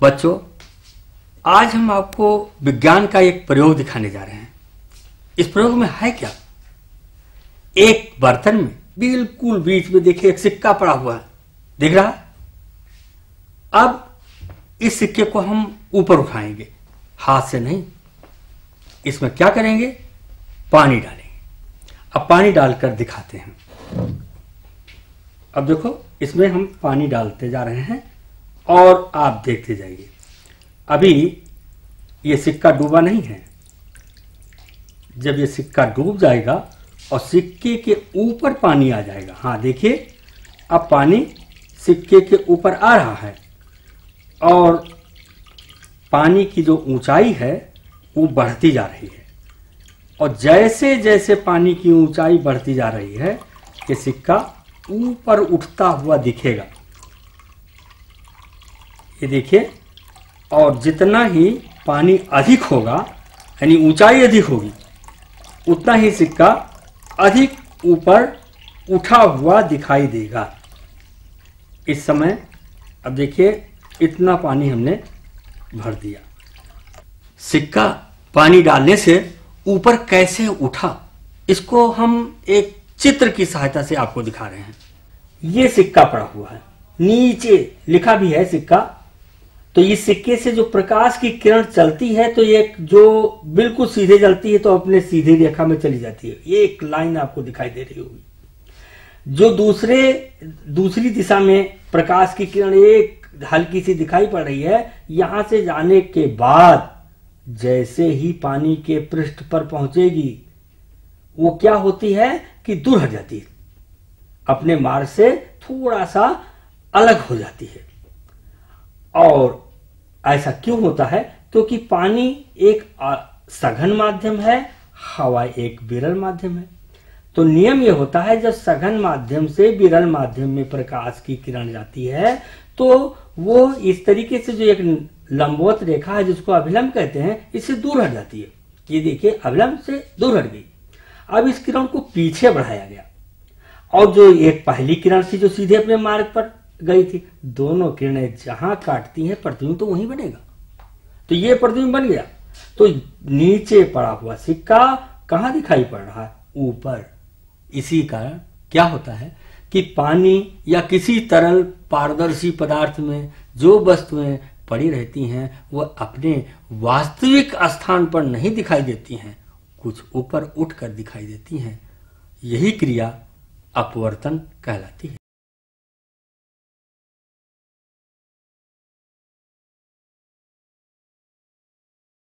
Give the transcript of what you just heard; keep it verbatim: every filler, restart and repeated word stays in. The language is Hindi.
बच्चों, आज हम आपको विज्ञान का एक प्रयोग दिखाने जा रहे हैं। इस प्रयोग में है क्या? एक बर्तन में बिल्कुल बीच में देखिए एक सिक्का पड़ा हुआ है, दिख रहा है? अब इस सिक्के को हम ऊपर उठाएंगे, हाथ से नहीं। इसमें क्या करेंगे? पानी डालेंगे। अब पानी डालकर दिखाते हैं। अब देखो, इसमें हम पानी डालते जा रहे हैं और आप देखते जाइए। अभी ये सिक्का डूबा नहीं है। जब ये सिक्का डूब जाएगा और सिक्के के ऊपर पानी आ जाएगा, हाँ देखिए, अब पानी सिक्के के ऊपर आ रहा है और पानी की जो ऊंचाई है वो बढ़ती जा रही है। और जैसे जैसे पानी की ऊंचाई बढ़ती जा रही है, ये सिक्का ऊपर उठता हुआ दिखेगा। ये देखिए, और जितना ही पानी अधिक होगा, यानी ऊंचाई अधिक होगी, उतना ही सिक्का अधिक ऊपर उठा हुआ दिखाई देगा। इस समय अब देखिए, इतना पानी हमने भर दिया। सिक्का पानी डालने से ऊपर कैसे उठा, इसको हम एक चित्र की सहायता से आपको दिखा रहे हैं। ये सिक्का पड़ा हुआ है, नीचे लिखा भी है सिक्का। तो इस सिक्के से जो प्रकाश की किरण चलती है, तो एक जो बिल्कुल सीधे चलती है तो अपने सीधी रेखा में चली जाती है। ये एक लाइन आपको दिखाई दे रही होगी। जो दूसरे दूसरी दिशा में प्रकाश की किरण एक हल्की सी दिखाई पड़ रही है, यहां से जाने के बाद जैसे ही पानी के पृष्ठ पर पहुंचेगी, वो क्या होती है कि दूर हट जाती है, अपने मार्ग से थोड़ा सा अलग हो जाती है। और ऐसा क्यों होता है? क्योंकि पानी एक सघन माध्यम है, हवा एक विरल माध्यम है। तो नियम यह होता है, जब सघन माध्यम से विरल माध्यम में प्रकाश की किरण जाती है, तो वो इस तरीके से जो एक लंबवत रेखा है, जिसको अभिलंब कहते हैं, इससे दूर हट जाती है। ये देखिए, अभिलंब से दूर हट गई। अब इस किरण को पीछे बढ़ाया गया और जो एक पहली किरण थी जो सीधे अपने मार्ग पर गई थी, दोनों किरणें जहां काटती हैं, प्रतिबिंब तो वहीं बनेगा। तो ये प्रतिबिंब बन गया। तो नीचे पड़ा हुआ सिक्का कहां दिखाई पड़ रहा है? ऊपर। इसी कारण क्या होता है कि पानी या किसी तरल पारदर्शी पदार्थ में जो वस्तुएं पड़ी रहती हैं, वह अपने वास्तविक स्थान पर नहीं दिखाई देती हैं, कुछ ऊपर उठकर दिखाई देती हैं। यही क्रिया अपवर्तन कहलाती है।